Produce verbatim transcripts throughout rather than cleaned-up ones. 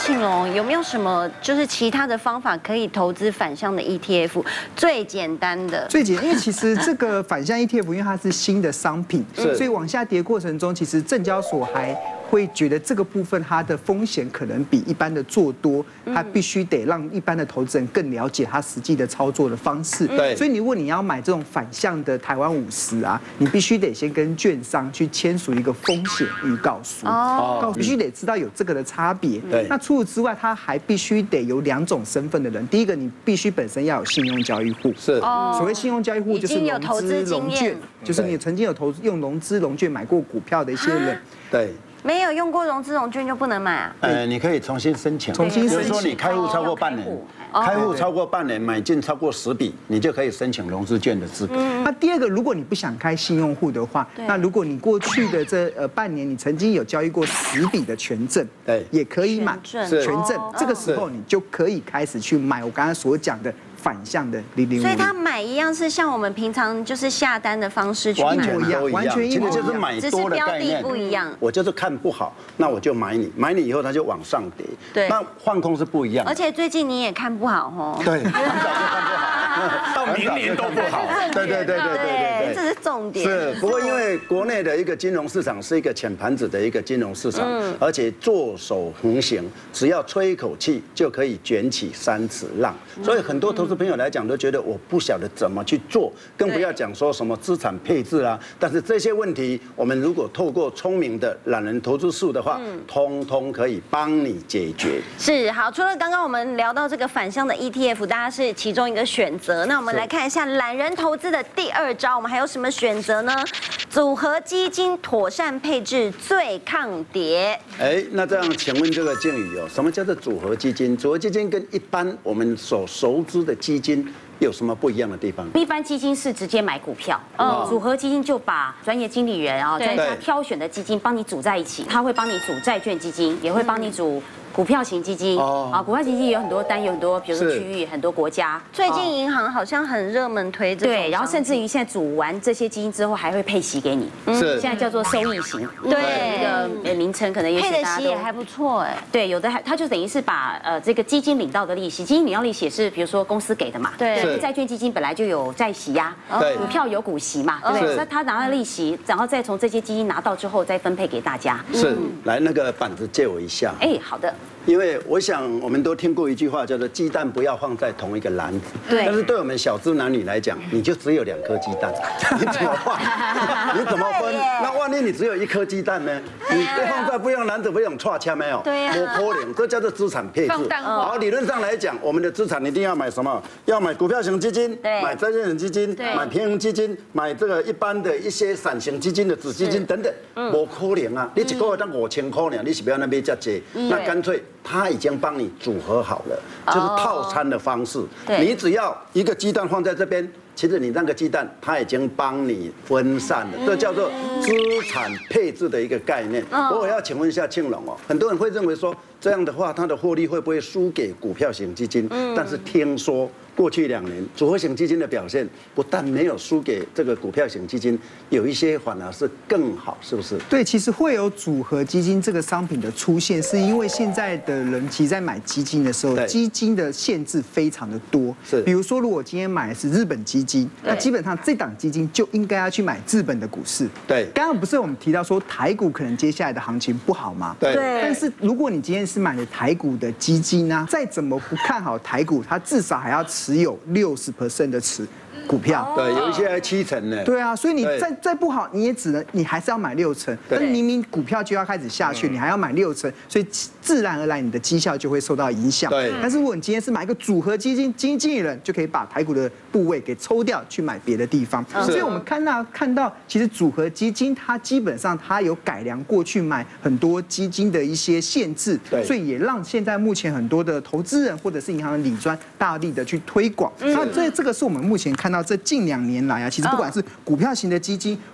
庆隆有没有什么就是其他的方法可以投资反向的 E T F？ 最简单的， 最简单，因为其实这个反向 E T F， 因为它是新的商品，所以往下跌过程中，其实证交所还会觉得这个部分它的风险可能比一般的做多，它必须得让一般的投资人更了解它实际的操作的方式。 对， 所以如果你要买这种反向的台湾五十啊，你必须得先跟券商去签署一个风险预告书，哦，必须得知道有这个的差别。 对， 那除此之外，它还必须得有两种身份的人，第一个你必须本身要有信用交易户， 是， 所谓信用交易户就是融资融券，就是你曾经有投用融资融券买过股票的一些人， 对。 没有用过融资融券就不能买啊？ 呃，你可以重新申请， 重新申请。 比如说你开户超过半年，开户超过半年，买进超过十笔，你就可以申请融资券的资格。 那第二个，如果你不想开信用户的话，那如果你过去的这呃半年你曾经有交易过十笔的权证， 对， 也可以买权证。这个时候你就可以开始去买我刚才所讲的反向的零零五零。 所以他买一样是像我们平常就是下单的方式去买， 完全都一样， 完全一模一样， 其实就是买多的概念， 只是标的不一样。 我就是看不好，那我就买你，买你以后它就往上跌。 对， 那换空是不一样。 而且最近你也看不好哦。 对，很早就看不好， 到明年都不好。 对对对对对对对， 这是重点。 是，不过因为国内的一个金融市场是一个浅盘子的一个金融市场，而且坐守横行，只要吹一口气就可以卷起三尺浪，所以很多投资朋友来讲都觉得我不晓得怎么去做，更不要讲说什么资产配置啊。但是这些问题，我们如果透过聪明的懒人投资术的话，通通可以帮你解决。 是，好，除了刚刚我们聊到这个反向的 E T F， 大家是其中一个选择。那我们来看一下懒人投资的第二招，我们还有什么选择呢？组合基金妥善配置最抗跌。 哎，那这样，请问这个静宇哦，什么叫做组合基金？组合基金跟一般我们所熟知的基金有什么不一样的地方？ 一般基金是直接买股票，嗯，组合基金就把专业经理人啊，专家挑选的基金帮你组在一起，他会帮你组债券基金，也会帮你组股票型基金啊，股票型基金有很多单，有很多，比如说区域，很多国家。 最近银行好像很热门推这种， 对，然后甚至于现在组完这些基金之后，还会配息给你， 是， 现在叫做收益型， 对， 一个名称可能也许大家都配的息也还不错哎。 对，有的还它就等于是把呃这个基金领到的利息，基金领到利息也是比如说公司给的嘛， 对， 债券基金本来就有债息呀， 对， 股票有股息嘛，对不对？所以他拿到利息，然后再从这些基金拿到之后再分配给大家。 是，来那个板子借我一下。 哎，好的。 因为我想我们都听过一句话，叫做鸡蛋不要放在同一个篮子。 对。 但是对我们小资男女来讲，你就只有两颗鸡蛋，你怎么放？你怎么分？那万一你只有一颗鸡蛋呢？你放在不一样篮子，不用串签没有？ 对呀。 不可能，这叫做资产配置。好，理论上来讲，我们的资产一定要买什么？要买股票型基金，买债券型基金，买平衡基金，买这个一般的一些散型基金的子基金等等。不可能啊！你一个月当五千块呢，你是不要那边这些，那干脆。他已经帮你组合好了，就是套餐的方式。你只要一个鸡蛋放在这边，其实你那个鸡蛋他已经帮你分散了，这叫做资产配置的一个概念。我要请问一下庆隆哦，很多人会认为说这样的话，它的获利会不会输给股票型基金？但是听说。过去两年，组合型基金的表现不但没有输给这个股票型基金，有一些反而是更好，是不是？ 对，其实会有组合基金这个商品的出现，是因为现在的人其实在买基金的时候，基金的限制非常的多。 是， 比如说，如果今天买的是日本基金，那基本上这档基金就应该要去买日本的股市。 对， 刚刚不是我们提到说台股可能接下来的行情不好吗？ 对。 但是如果你今天是买的台股的基金呢，再怎么不看好台股，它至少还要持有六十 percent 的持股票， 对，有一些还七成呢。 对啊，所以你再再不好，你也只能你还是要买六成。但是明明股票就要开始下去，你还要买六成，所以自然而然你的绩效就会受到影响。 对。 但是如果你今天是买一个组合基金，基金经理人就可以把台股的部位给抽掉，去买别的地方。所以我们看到看到，其实组合基金它基本上它有改良过去买很多基金的一些限制，所以也让现在目前很多的投资人或者是银行的理专大力的去推广。那这这个是我们目前看到这近两年来啊，其实不管是股票型的基金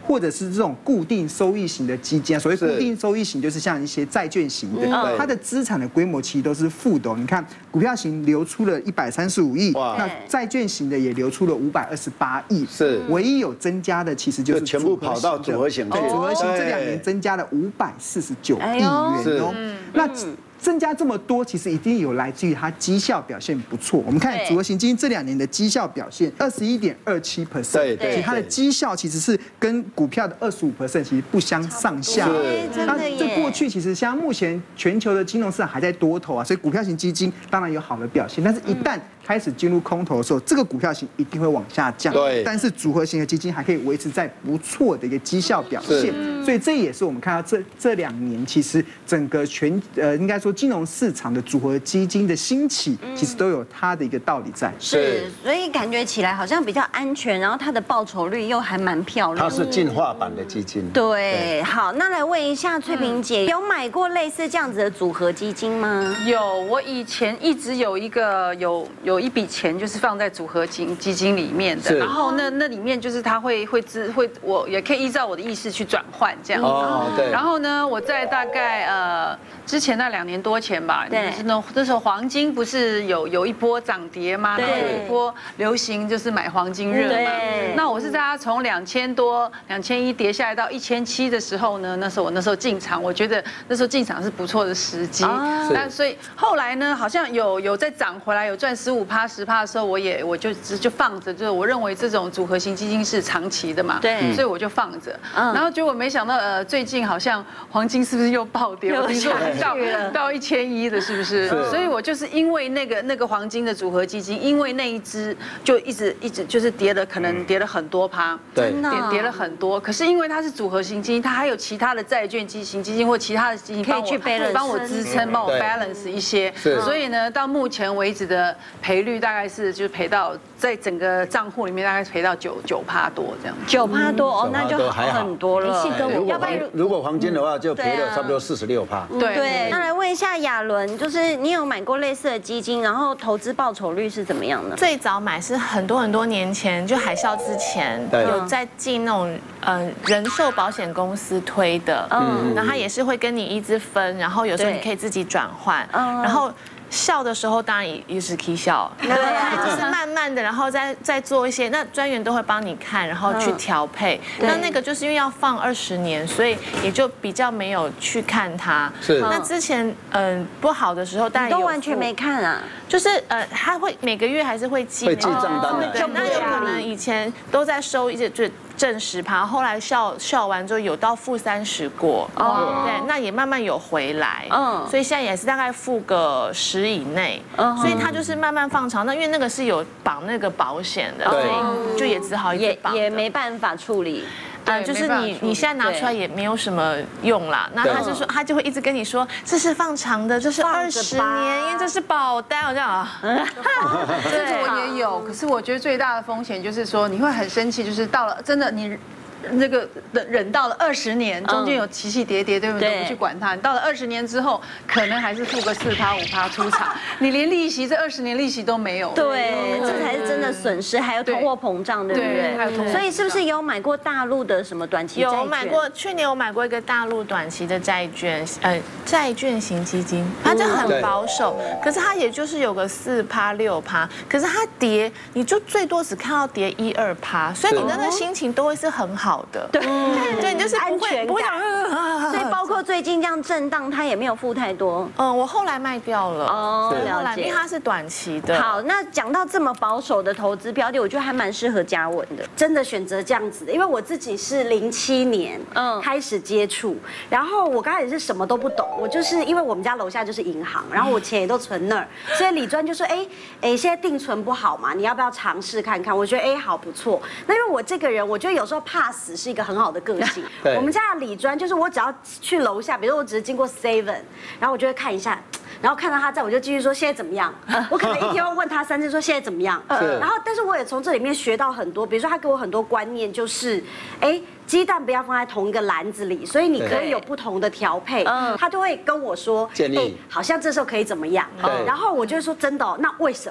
或者是这种固定收益型的基金啊。所谓固定收益型，就是像一些债券型的，它的资产的规模其实都是负的。你看，股票型流出了一百三十五亿，那债券型的也流出了五百二十八亿， 是唯一有增加的其实就是全部跑到组合型， 对，组合型这两年增加了五百四十九亿元哦。那增加这么多，其实一定有来自于它绩效表现不错。我们看组合型基金这两年的绩效表现，二十一点二七 percent， 其实它的绩效其实是跟股票的二十五 percent 其实不相上下。那这过去其实像目前全球的金融市场还在多头啊，所以股票型基金当然有好的表现，但是一旦开始进入空头的时候，这个股票型一定会往下降。 对， 但是组合型的基金还可以维持在不错的一个绩效表现，所以这也是我们看到这这两年其实整个全呃应该说金融市场的组合基金的兴起，其实都有它的一个道理在。 是，所以感觉起来好像比较安全，然后它的报酬率又还蛮漂亮。 它是进化版的基金。 对，好，那来问一下翠萍姐，有买过类似这样子的组合基金吗？ 有，我以前一直有一个有有一笔钱就是放在组合金基金里面的，然后那那里面就是它会会自会，我也可以依照我的意识去转换这样子。哦，对。然后呢，我在大概呃之前那两年多前吧，对，那那时候黄金不是有有一波涨跌吗？然后有一波流行就是买黄金热嘛。那我是在它从两千多、两千一跌下来到一千七的时候呢，那时候我那时候进场，我觉得那时候进场是不错的时机。那所以后来呢，好像有有再涨回来，有赚十五趴、十趴的时候，我也我就就就放着，就是我认为这种组合型基金是长期的嘛， 对， 所以我就放着。然后结果没想到，呃，最近好像黄金是不是又暴跌？我听说到到一千一的，是不是？所以我就是因为那个那个黄金的组合基金，因为那一支就一直一直就是跌了，可能跌了很多趴， 对， 跌跌了很多。可是因为它是组合型基金，它还有其他的债券基型基金或其他的基金可以去 balance 帮我支撑，帮我 balance 一些。所以呢，到目前为止的赔率大概是就是赔到在整个账户里面大概赔到九九趴多这样。 九趴多哦，那就很多了。 要不然如果黄金的话，就赔了差不多四十六趴。 对，那来问一下亚伦，就是你有买过类似的基金，然后投资报酬率是怎么样的？ 最早买是很多很多年前，就海啸之前有在进那种呃人寿保险公司推的，嗯，然后它也是会跟你一直分，然后有时候你可以自己转换，然后。笑的时候当然也也是可以笑，对，就是慢慢的，然后再再做一些，那专员都会帮你看，然后去调配。那那个就是因为要放二十年，所以也就比较没有去看它。 是。 那之前嗯不好的时候，当然都完全没看啊。 就是呃，他会每个月还是会寄， 会寄账单的。 对，那有可能以前都在收一些就正十趴，后来笑笑完之后有到负三十过，哦，对，那也慢慢有回来，嗯，所以现在也是大概负个十以内，所以他就是慢慢放长。那因为那个是有绑那个保险的，所以就也只好也也没办法处理。 嗯，就是你你现在拿出来也没有什么用啦。那他是说，他就会一直跟你说，这是放长的，这是二十年，因为这是保单，我这样啊。 这个我也有，可是我觉得最大的风险就是说，你会很生气，就是到了真的你。那个忍忍到了二十年，中间有起起跌跌，对不对？不去管它。你到了二十年之后，可能还是付个四趴五趴出场，你连利息这二十年利息都没有。 对，这才是真的损失，还有通货膨胀，对不对？ 还有通货膨胀。 所以是不是有买过大陆的什么短期债券？ 有买过，去年我买过一个大陆短期的债券，呃，债券型基金，它就很保守，可是它也就是有个四趴六趴，可是它跌，你就最多只看到跌一二趴，所以你那个心情都会是很好。好的， 对， 对，你就是安全感，所以包括最近这样震荡，它也没有负太多。 嗯，我后来卖掉了，哦， 了解， 因为它是短期的。 好，那讲到这么保守的投资标的，我觉得还蛮适合嘉文的。 真的选择这样子的，因为我自己是零七年嗯开始接触，然后我刚开始是什么都不懂，我就是因为我们家楼下就是银行，然后我钱也都存那儿，所以理专就说，哎哎，现在定存不好嘛，你要不要尝试看看？我觉得哎好不错。那因为我这个人，我觉得有时候怕死是一个很好的个性。我们家的理专就是我只要去楼下，比如说我只是经过 Seven， 然后我就会看一下，然后看到他在，我就继续说现在怎么样。我可能一天会问他三次说现在怎么样。然后但是我也从这里面学到很多，比如说他给我很多观念，就是哎。鸡蛋不要放在同一个篮子里，所以你可以有不同的调配。他就会跟我说， 建议， 好像这时候可以怎么样？然后我就说真的，那为什么？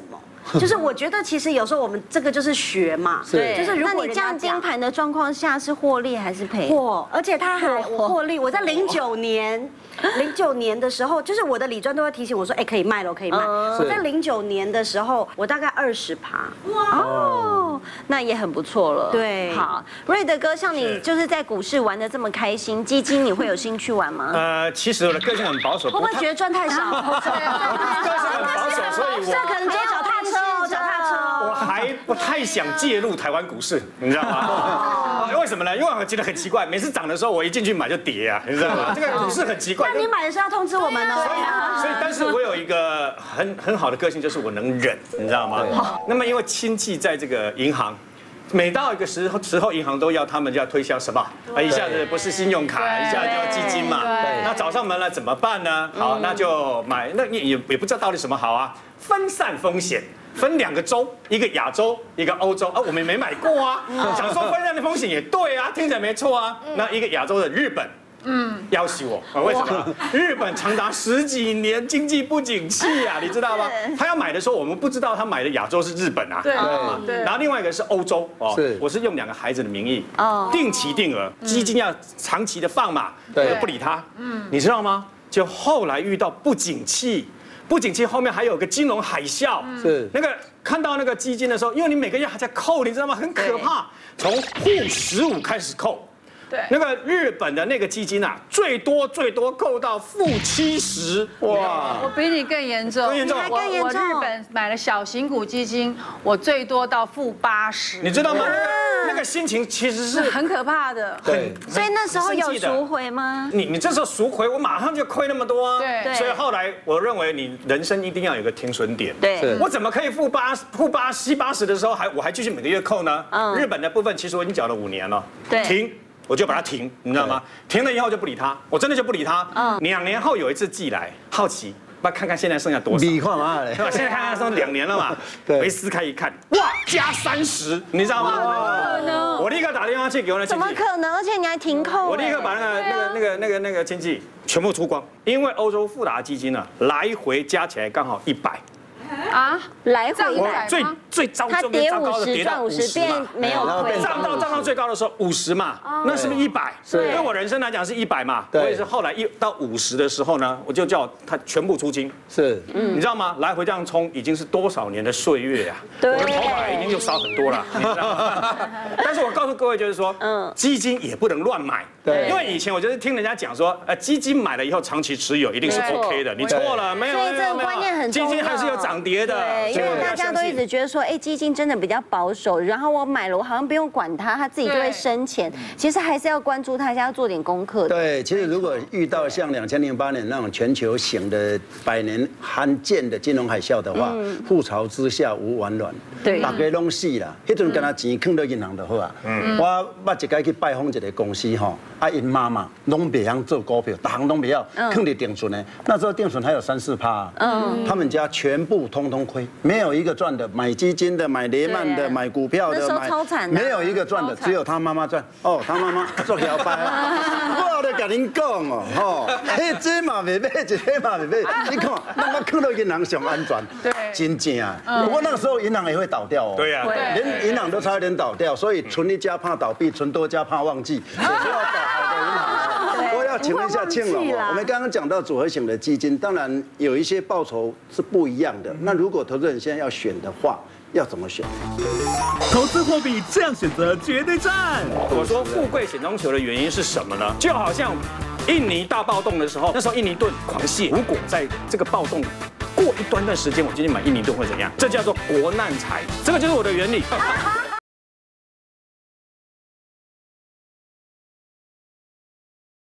就是我觉得其实有时候我们这个就是学嘛， 对， 就是如果你降金盘的状况下是获利还是赔？ 获，而且他还我获利，我在零九年。零九年的时候，就是我的理专都会提醒我说，哎，可以卖了，可以卖。我在零九年的时候，我大概二十趴。 哇哦，那也很不错了。 对， 好，瑞德哥，像你就是在股市玩的这么开心，基金你会有兴趣玩吗？ 呃，其实我的个性很保守， 会不会觉得赚太少？ 个性很保守，所以我这可能只有脚踏车哦，脚踏车哦。 我还不太想介入台湾股市，你知道吗？为什么呢？因为我觉得很奇怪，每次涨的时候我一进去买就跌啊，你知道吗？这个股市很奇怪。 那你买的时候要通知我们哦。 所以，所以，但是我有一个很很好的个性，就是我能忍，你知道吗？那么因为亲戚在这个银行。每到一个时候，时候银行都要他们就要推销什么？啊，一下子不是信用卡，一下就要基金嘛。那找上门了怎么办呢？好，那就买，那也也也不知道到底什么好啊。分散风险，分两个州，一个亚洲，一个欧洲啊，我们没买过啊。想说分散的风险也对啊，听起来没错啊。那一个亚洲的日本。嗯，要挟我，为什么？日本长达十几年经济不景气啊，你知道吗？他要买的时候，我们不知道他买的亚洲是日本啊。 对对。 然后另外一个是欧洲哦， 是， 我是用两个孩子的名义，哦，定期定额，基金要长期的放嘛，我就不理他。嗯，你知道吗？就后来遇到不景气，不景气后面还有个金融海啸，是那个看到那个基金的时候，因为你每个月还在扣，你知道吗？很可怕，从负十五开始扣。对，那个日本的那个基金啊，最多最多扣到负七十，哇！ 我比你更严重， 更严重。 我我日本买了小型股基金，我最多到负八十， 你知道吗？那个心情其实是很可怕的。 对， 所以那时候有赎回吗？ 你你这时候赎回，我马上就亏那么多啊。 对， 所以后来我认为你人生一定要有个停损点。 对， 我怎么可以负八负八七八十的时候还我还继续每个月扣呢？嗯，日本的部分其实我已经缴了五年了。 对， 停。我就把它停，你知道吗？停了以后就不理他，我真的就不理他。嗯，两年后有一次寄来，好奇，把看看现在剩下多少。 你看嘛嘞， 现在看看剩两年了嘛。 对， 我一撕开一看，哇，加三十，你知道吗？我立刻打电话去给我的亲戚。 怎么可能？而且你还停扣。 我立刻把那个那个那个那个那个亲戚全部出光，因为欧洲富达基金呢，来回加起来刚好一百。 啊，来回一百， 最最糟它跌五十赚五十，变没有亏， 涨到涨到最高的时候五十嘛，那是不是一百？对我人生来讲是一百嘛。我也是后来一到五十的时候呢，我就叫他全部出清。 是， 你知道吗？来回这样冲，已经是多少年的岁月啊！我的头发已经又少很多了，你知道吗？但是我告诉各位，就是说，嗯，基金也不能乱买。对，因为以前我就是听人家讲说，呃，基金买了以后长期持有一定是 OK 的，你错了，没有， 所以这个观念很重要。 基金还是有涨跌的， 对，因为大家都一直觉得说，哎，基金真的比较保守，然后我买了，我好像不用管它，它自己就会生钱。其实还是要关注它，要做点功课。 对，其实如果遇到像两千零八年那种全球型的百年罕见的金融海啸的话，覆巢之下无完卵， 对， 大家拢死啦。迄阵跟他钱放到银行就好啊。我捌一摆去拜访一个公司吼。啊，因妈妈拢袂晓做股票，大行拢袂晓，坑里定存呢。那时候定存还有三四趴，嗯，他们家全部通通亏，没有一个赚的。买基金的、买雷曼的、买股票的，买没有一个赚的，只有他妈妈赚。哦，他妈妈做摇摆啊！我咧甲您讲哦，吼，迄这嘛袂买，这嘛袂买。你看，那我坑到银行上安全，对，真正啊。不过那个时候银行也会倒掉哦， 对呀， 连银行都差一点倒掉，所以存一家怕倒闭，存多家怕忘记，也是要倒。我要请问一下庆龙，我们刚刚讲到组合型的基金，当然有一些报酬是不一样的。那如果投资人现在要选的话，要怎么选？ 投资货币这样选择绝对赚。 我说富贵险中求的原因是什么呢？就好像印尼大暴动的时候，那时候印尼盾狂泻，如果在这个暴动过一段段时间，我进去买印尼盾会怎样？这叫做国难财，这个就是我的原理。